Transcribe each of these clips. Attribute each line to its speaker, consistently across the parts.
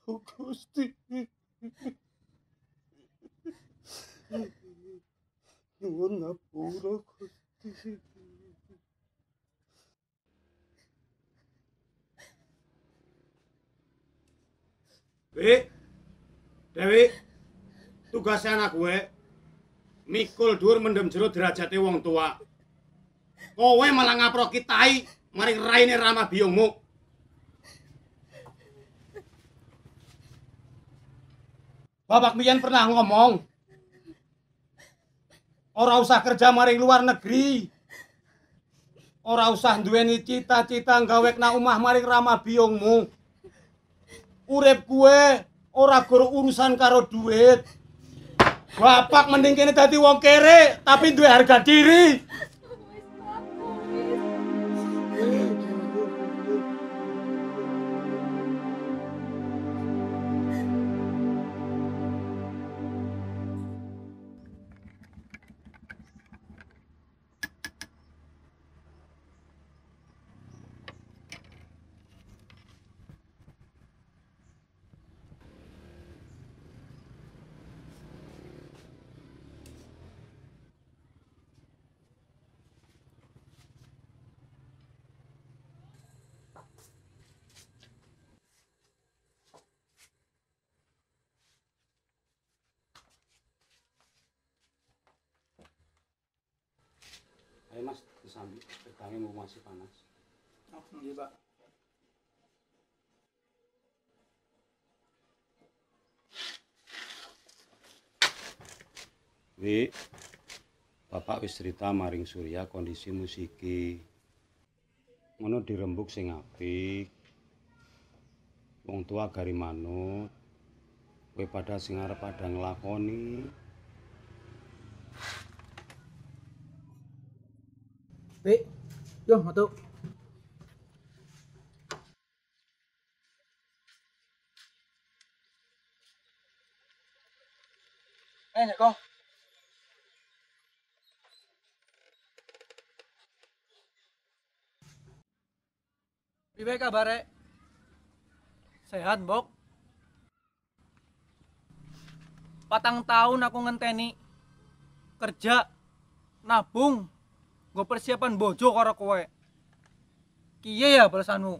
Speaker 1: Gusti. Nuwun ngapura Gusti. Dewi, tugasnya anak gue mikul dhuwur mendem jero derajate wong tua. Kowe malah ngaproki tai maring raine Rama biyungmu. Bapak mbiyen pernah ngomong ora usah kerja maring luar negeri. Ora usah duweni cita-cita gawekna omah maring Rama biyungmu. Urip gue ora guru urusan karo duit. Bapak mending kene dadi wong kere tapi duwe harga diri. Ayo Mas, disambi, tegangnya mau masih panas.
Speaker 2: Oh, iya Pak.
Speaker 1: Wi, Bapak wis cerita maring Surya kondisi musiki. Ngono dirembuk sing apik. Wong tua gari manut. Kowe padha sing arep padha nglakoni.
Speaker 2: Wi, yo metu. Nyeko. Piye kabare? Sehat, Mbok? 4 tahun aku ngenteni kerja nabung nggo persiapan bojo karo kowe. Kiye ya balasanmu?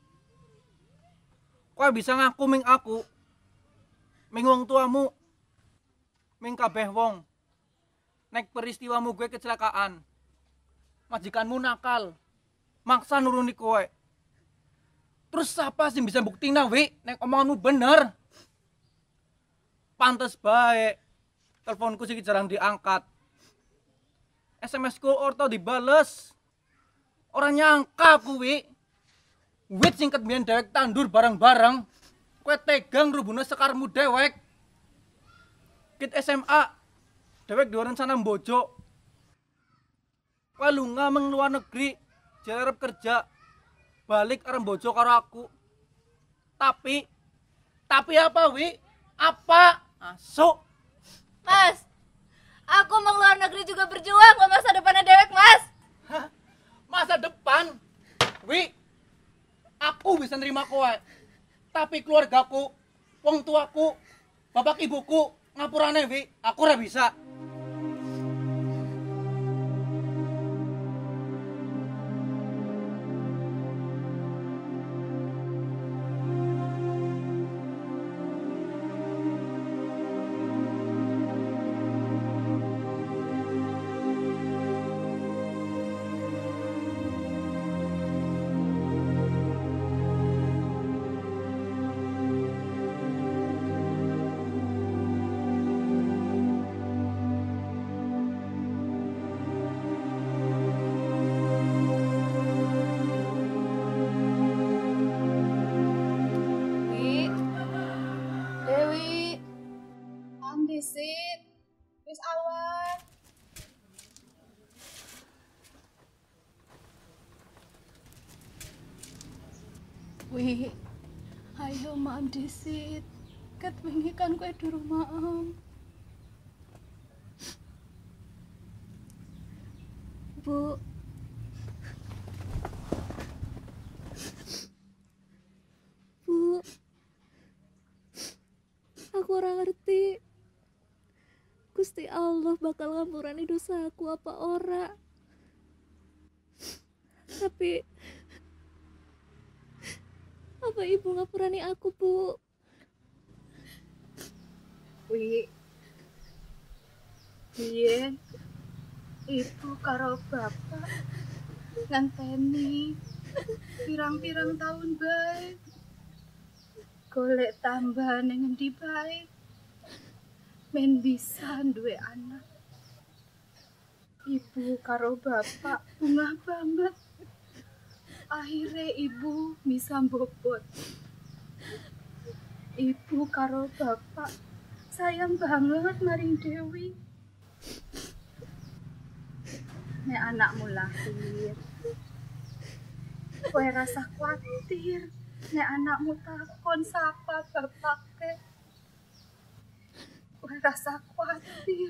Speaker 2: Kowe bisa ngaku ming aku, ming wong tuamu, ming kabeh wong. Nek peristiwamu gue kecelakaan, majikanmu nakal, maksa nuruni kowe. Terus siapa sih bisa buktiin Wi, nek omonganmu bener? Pantes baik, teleponku sih jarang diangkat. SMS-ku orto dibales. Orang nyangka aku Wi. Wit singkat biyen dewek tandur bareng-bareng. Kowe tegang rubuna sekarmu dewek. Kit SMA, dewek dua rencana bojo. Kowe lunga meng luar negeri, jarep kerja. Balik arep bojo karo aku. Tapi apa Wi? Apa? Masuk.
Speaker 3: Mas, aku mau luar negeri juga berjuang buat masa depannya dewek, Mas.
Speaker 2: Hah? Masa depan? Wi, aku bisa nerima kowe. Tapi keluargaku, wong tuaku, bapak ibuku, ngapurane Wi, aku ora bisa.
Speaker 3: Wi, Dewi, Andisit, wis awan.
Speaker 4: Wi, ayo maam disit. Ket wingi kan kowe durung maam. Bu. Bu. ora ngerti Gusti Allah bakal ngampurani dosaku apa ora. Tapi apa ibu ngapurani aku, Bu?
Speaker 3: Biyen ibu karo bapak ngenteni pirang-pirang tahun bae golek tambahan ning endi bae men bisa duwe anak. Ibu karo bapak bungah banget. Akhirnya ibu bisa bobot. Ibu karo bapak sayang banget maring Dewi. Nek anakmu lahir, kowe rasa khawatir. Nek anakmu takon sapa bapake, kowe rasa khawatir.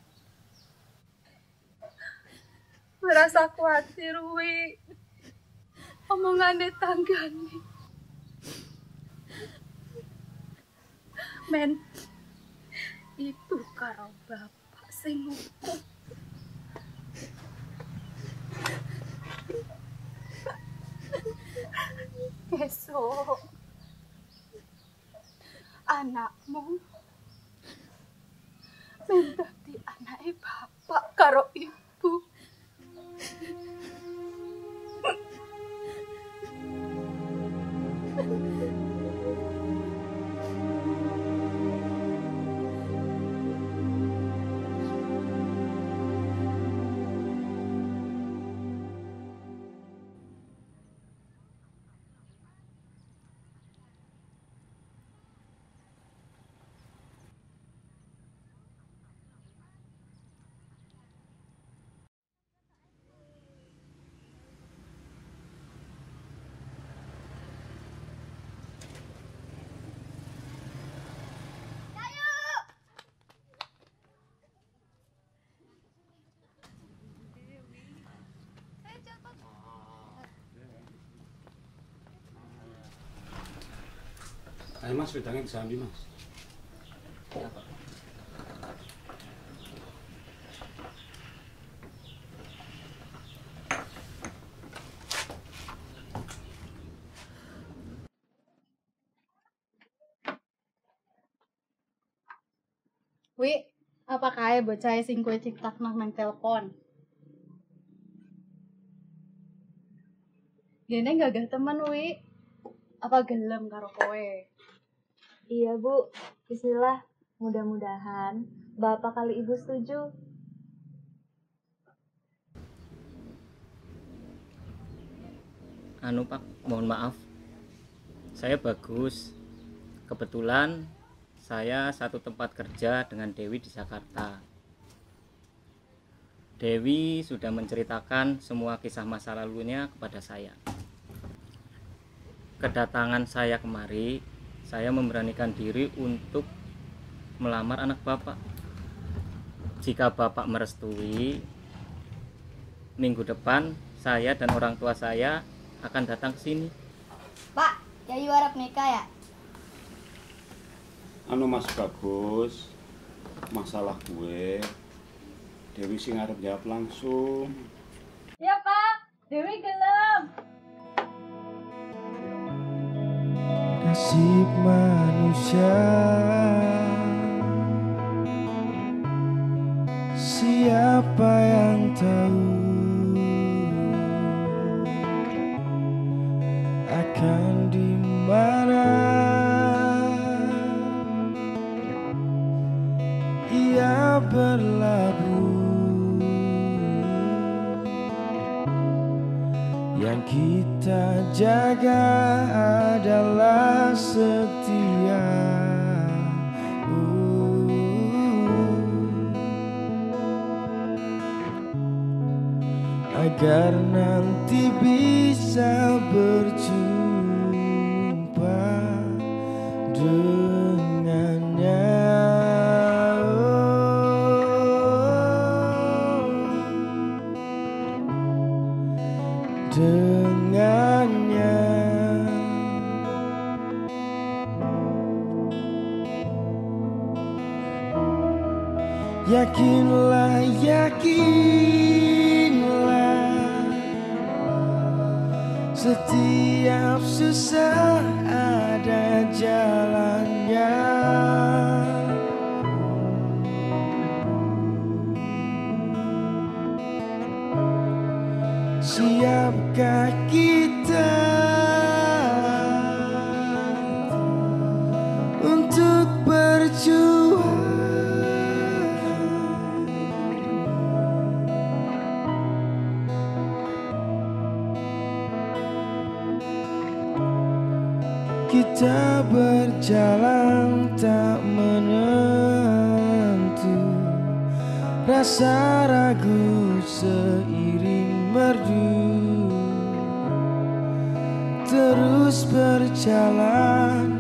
Speaker 3: Kowe rasa khawatir, Wi. Omongane tanggane. Men, ibu karo bapak sing ngukum. Besok anakmu menjadi anake bapak karo ibu.
Speaker 1: Ayo Mas, wedangnya disambi Mas.
Speaker 2: Ya, Pak.
Speaker 3: Wi, apa kae bocah sing kowe ciptakno nang telepon? Gene gagah temen, Wi. Apa gelem karo kowe?
Speaker 5: Iya Bu, bismillah. Mudah-mudahan Bapak kali Ibu setuju.
Speaker 2: Anu Pak, mohon maaf. Saya Bagus. Kebetulan saya satu tempat kerja dengan Dewi di Jakarta. Dewi sudah menceritakan semua kisah masa lalunya kepada saya. Kedatangan saya kemari, saya memberanikan diri untuk melamar anak Bapak. Jika Bapak merestui, minggu depan saya dan orang tua saya akan datang ke sini.
Speaker 3: Pak, Yayu arep nikah ya?
Speaker 1: Anu Mas Bagus, masalah gue Dewi sing arep jawab langsung.
Speaker 3: Ya, Pak. Dewi gelem.
Speaker 6: Nasib manusia, siapa yang tahu akan di mana ia berlabuh. Yang kita jaga adalah setia. Agar nanti bisa berjumpa dengannya. Dengannya Yakinlah, yakinlah, setiap susah ada jalannya. Siapkah kita untuk berjuang? Kita berjalan tak menentu, rasa ragu seiring merdu, terus berjalan